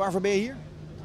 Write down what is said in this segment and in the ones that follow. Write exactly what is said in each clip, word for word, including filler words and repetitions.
Waarvoor ben je hier?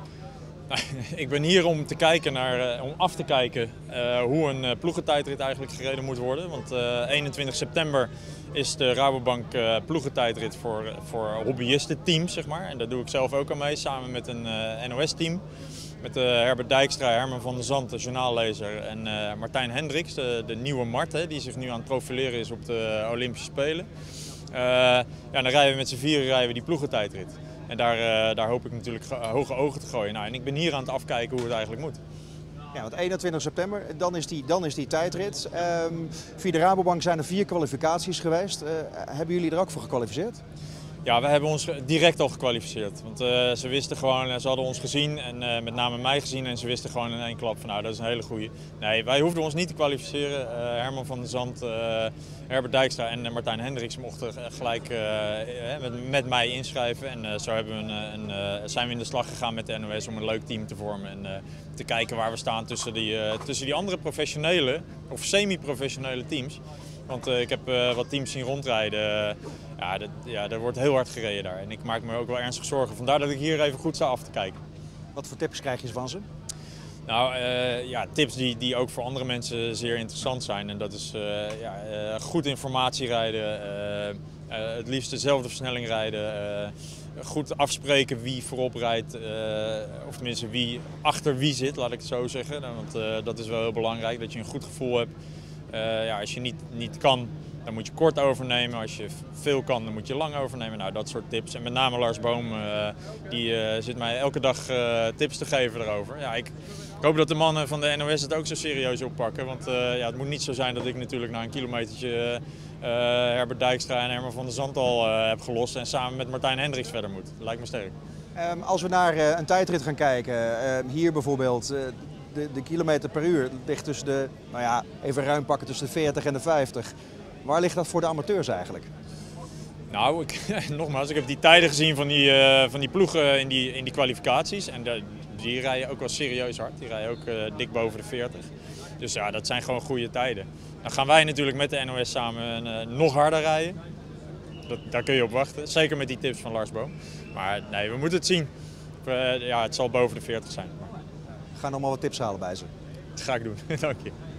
Ik ben hier om te kijken naar, om af te kijken uh, hoe een uh, ploegentijdrit eigenlijk gereden moet worden. Want uh, eenentwintig september is de Rabobank uh, ploegentijdrit voor, voor hobbyistenteams, zeg maar. En daar doe ik zelf ook aan mee, samen met een uh, N O S-team. Met uh, Herbert Dijkstra, Herman van der Zand, de journaallezer, en uh, Martijn Hendricks, de, de nieuwe Mart, hè, die zich nu aan het profileren is op de Olympische Spelen. Uh, ja, dan rijden we met z'n vieren rijden we die ploegentijdrit. En daar, uh, daar hoop ik natuurlijk hoge ogen te gooien. Nou, en ik ben hier aan het afkijken hoe het eigenlijk moet. Ja, want eenentwintig september, dan is die, dan is die tijdrit. Um, via de Rabobank zijn er vier kwalificaties geweest. Uh, hebben jullie er ook voor gekwalificeerd? Ja, we hebben ons direct al gekwalificeerd. Want uh, ze wisten gewoon, ze hadden ons gezien en uh, met name mij gezien en ze wisten gewoon in één klap van nou, dat is een hele goeie. Nee, wij hoefden ons niet te kwalificeren. Uh, Herman van der Zand, uh, Herbert Dijkstra en uh, Martijn Hendricks mochten gelijk uh, met, met mij inschrijven. En uh, zo hebben we een, een, uh, zijn we in de slag gegaan met de N O S om een leuk team te vormen. En uh, te kijken waar we staan tussen die, uh, tussen die andere professionele of semi-professionele teams. Want uh, ik heb uh, wat teams zien rondrijden. Uh, ja, dat, ja, er wordt heel hard gereden daar. En ik maak me ook wel ernstig zorgen. Vandaar dat ik hier even goed sta af te kijken. Wat voor tips krijg je van ze? Nou, uh, ja, tips die, die ook voor andere mensen zeer interessant zijn. En dat is uh, ja, uh, goed informatie rijden. Uh, uh, het liefst dezelfde versnelling rijden. Uh, goed afspreken wie voorop rijdt. Uh, of tenminste wie achter wie zit, laat ik het zo zeggen. Want uh, dat is wel heel belangrijk, dat je een goed gevoel hebt. Uh, ja, als je niet, niet kan, dan moet je kort overnemen. Als je veel kan, dan moet je lang overnemen. Nou, dat soort tips. En met name Lars Boom, uh, die uh, zit mij elke dag uh, tips te geven erover. Ja, ik, ik hoop dat de mannen van de N O S het ook zo serieus oppakken. Want uh, ja, het moet niet zo zijn dat ik natuurlijk na een kilometertje uh, Herbert Dijkstra en Herman van der Zand al uh, heb gelost. En samen met Martijn Hendricks verder moet. Dat lijkt me sterk. Um, als we naar uh, een tijdrit gaan kijken, uh, hier bijvoorbeeld. Uh, De, de kilometer per uur ligt tussen de, nou ja, even ruim pakken tussen de veertig en de vijftig. Waar ligt dat voor de amateurs eigenlijk? Nou, ik, nogmaals, ik heb die tijden gezien van die, uh, van die ploegen in die, in die kwalificaties. En de, die rijden ook wel serieus hard. Die rijden ook uh, dik boven de veertig. Dus ja, dat zijn gewoon goede tijden. Dan gaan wij natuurlijk met de N O S samen uh, nog harder rijden. Dat, daar kun je op wachten. Zeker met die tips van Lars Boom. Maar nee, we moeten het zien. Uh, ja, het zal boven de veertig zijn. Ga nog maar wat tips halen bij ze. Dat ga ik doen. Dank je.